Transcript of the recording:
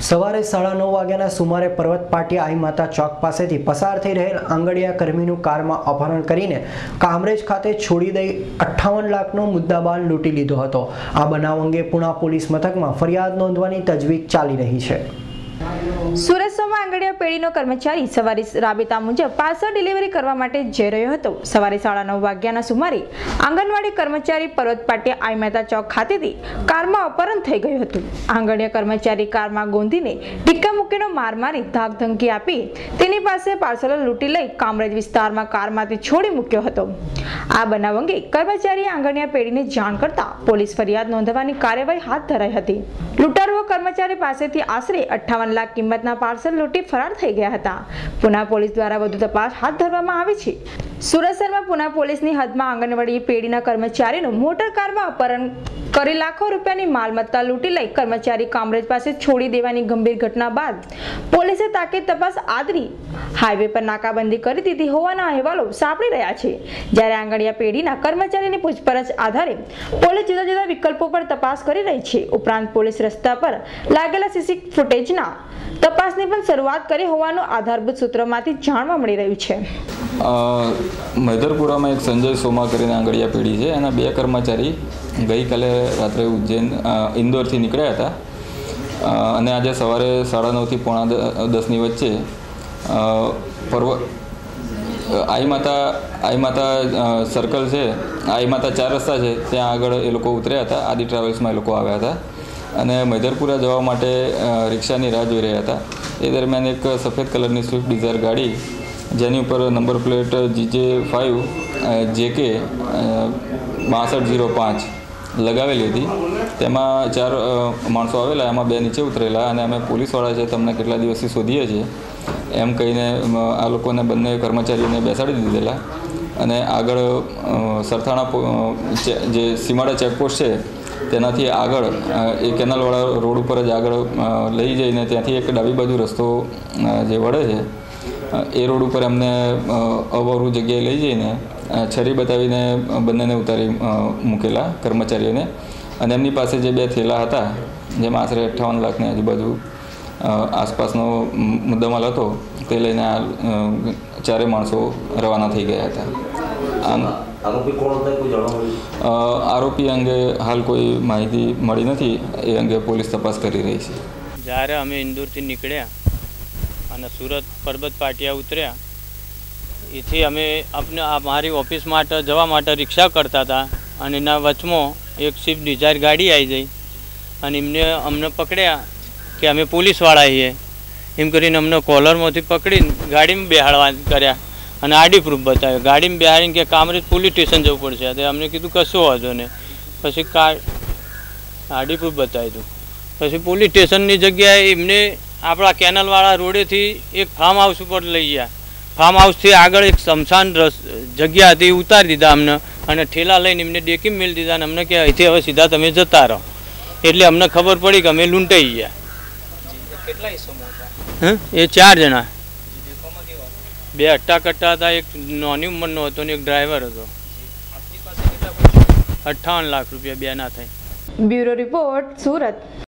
સવારે 9:30 વાગ્યાના સુમારે પર્વત પાટી આઈ માતા ચોક પાસેથી પસાર થઈ રહેલ આંગડિયા કર્મીનું કારમાં અપહરણ કરીને કામરેજ ખાતે છોડી દઈ 58 લાખનો મુદ્દામાલ લૂંટી લીધો હતો। આ બનાવ અંગે પુણા પોલીસ મથકમાં ફરિયાદ નોંધવાની તજવીજ ચાલી રહી છે। સુરત સોમાં આંગડિયા પેઢીનો કર્મચારી સવારે રાબેતા મુજબ પાર્સલ ડિલિવરી કરવા માટે જઈ રહ્યો હતો। સવારે 9:30 વાગ્યાના સુમારે આંગણવાડી કર્મચારી પર્વત પાટી આઈ મહેતા ચોક ખાતેથી કારમાં અપહરણ થઈ ગયું હતું। આંગણિયા કર્મચારી કારમાં ગોંધીને ઢીક્કા મૂકીનો માર મારી ધાક ધમકી આપી તેની પાસે પાર્સલો લૂંટી લઈ કામરેજ વિસ્તારમાં કારમાંથી છોડી મૂક્યો હતો। આ બનાવ અંગે કર્મચારીએ આંગણિયા પેઢીને જાણ કરતા પોલીસ ફરિયાદ નોંધવાની કાર્યવાહી હાથ ધરાઈ હતી। લૂંટારુઓ કર્મચારી પાસેથી આશરે 58 લાખ કિંમતના પાર્સલ લૂંટી ફરાર થઈ ગયા હતા। પુના પોલીસ દ્વારા વધુ તપાસ હાથ ધરવામાં આવી છે। સુરત શહેરમાં પુના પોલીસની હદમાં આંગણવાડી પેઢીના કર્મચારીનું મોટર કારમાં અપહરણ કરી લાખો રૂપિયાની માલમત્તા લૂંટી લઈ કર્મચારી કામરેજ પાસે છોડી દેવાની ગંભીર ઘટના બાદ પોલીસે તાકીદ તપાસ આદરી હાઈવે પર નાકાબંધી કરી દીધી હોવાના અહેવાલો સાંપડી રહ્યા છે। જ્યારે આંગણિયા પેઢીના કર્મચારીની પૂછપરછ આધારે પોલીસ જુદા જુદા વિકલ્પો પર તપાસ કરી રહી છે। ઉપરાંત પોલીસ રસ્તા પર લાગેલા સીસી ફૂટેજના તપાસની પણ શરૂઆત કરી હોવાનું આધારભૂત સૂત્રોમાંથી જાણવા મળી રહ્યું છે। મૈદરપુરામાં એક સંજય સોમા કરીને આંગડિયા પેઢી છે, એના 2 કર્મચારી ગઈકાલે રાત્રે ઉજ્જૈન ઇન્દોરથી નીકળ્યા હતા અને આજે સવારે 9:30 થી પોણા 10ની વચ્ચે આઈ માતા સર્કલ છે, આઈ માતા 4 રસ્તા છે, ત્યાં આગળ એ લોકો ઉતર્યા હતા। આદિ ટ્રાવેલ્સમાં એ લોકો આવ્યા હતા અને મૈદરપુરા જવા માટે રિક્ષાની રાહ જોઈ રહ્યા હતા। એ દરમિયાન એક સફેદ કલરની સ્વિફ્ટ ડિઝાયર ગાડી જેની ઉપર નંબર પ્લેટ GJ5 JK 6205 લગાવેલી હતી, તેમાં 4 માણસો આવેલા, એમાં 2 નીચે ઉતરેલા અને અમે પોલીસવાળા છે તમને કેટલા દિવસથી શોધીએ છીએ એમ કહીને આ લોકોને બંને કર્મચારીઓને બેસાડી દીધેલા અને આગળ સરથાણા જે સીમાડા ચેકપોસ્ટ છે તેનાથી આગળ એ કેનાલવાળા રોડ ઉપર જ આગળ લઈ જઈને ત્યાંથી એક ડાબી બાજુ રસ્તો જે વળે છે એ રોડ ઉપર એમને અવરું જગ્યાએ લઈ જઈને છરી બતાવીને બંનેને ઉતારી મૂકેલા કર્મચારીઓને અને એમની પાસે જે 2 થેલા હતા જેમાં આશરે 58 લાખની આજુબાજુ આસપાસનો મુદ્દામાલ હતો તે લઈને આ 4 માણસો રવાના થઈ ગયા હતા। આરોપી અંગે હાલ કોઈ માહિતી મળી નથી, એ અંગે પોલીસ તપાસ કરી રહી છે। જ્યારે અમે ઇન્દોરથી નીકળ્યા અને સુરત પર્વત પાટિયા ઉતર્યા, એથી અમે મારી ઓફિસ માટે જવા માટે રિક્ષા કરતા હતા અને એના વચમાં એક સ્વિફ્ટ ડિઝાયર ગાડી આવી ગઈ અને અમને પકડ્યા કે અમે પોલીસવાળા છીએ એમ કરીને અમને કોલરમાંથી પકડીને ગાડીમાં બેહાડવા કર્યા અને આડી પ્રૂફ બતાવ્યો। ગાડીમાં બેહાડીને કે કામરેજ પોલીસ સ્ટેશન જવું પડશે, તો અમને કીધું કશું વાંધો નહીં। પછી આડી પ્રૂફ બતાવ્યું, પછી પોલીસ સ્ટેશનની જગ્યાએ એમને આપણા કેનલવાળા રોડેથી એક ફાર્મ હાઉસ ઉપર લઈ ગયા। ફાર્મ હાઉસથી આગળ એક સ્મશાન જગ્યા હતી, ઉતારી દીધા અમને અને ઠેલા લઈને એમને ડેકી મેળ દીધા અને અમને કે અહીંથી હવે સીધા તમે જતા રહો। એટલે અમને ખબર પડી કે અમે લૂંટાઈ ગયા। એ 4 જણા, 2 હટ્ટા-કટ્ટા હતા, એક નાની ઉંમરનો હતો ને એક ડ્રાઈવર હતો। 58 લાખ રૂપિયા 2 ના થાય। Bureau report, Surat.